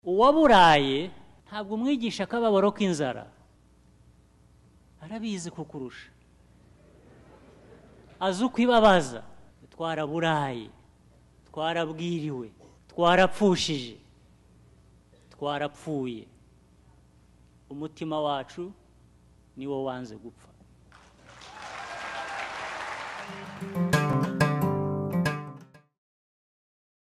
Uwaburaye ntabwo umwigisha akababaro k'inzara, arabizi kukurusha, azi uko ibabaza. Twaraburaye, twarabwiriwe, twarapfushije, twarapfuye, umutima wacu niwo wanze gupfa.